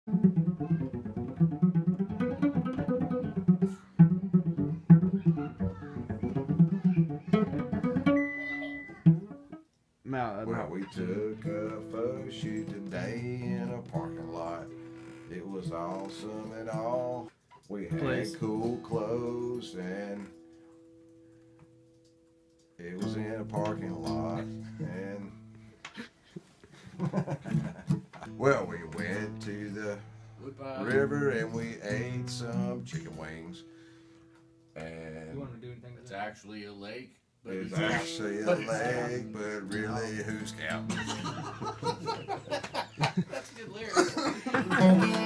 Well, we took a photo shoot today in a parking lot. It was awesome and all. We had Please. cool clothes and it was in a parking lot. And well, we went to the river and we ate some chicken wings. And You want to do anything? It's actually a lake. But it's actually a lake, but really, who's counting? That's good lyrics.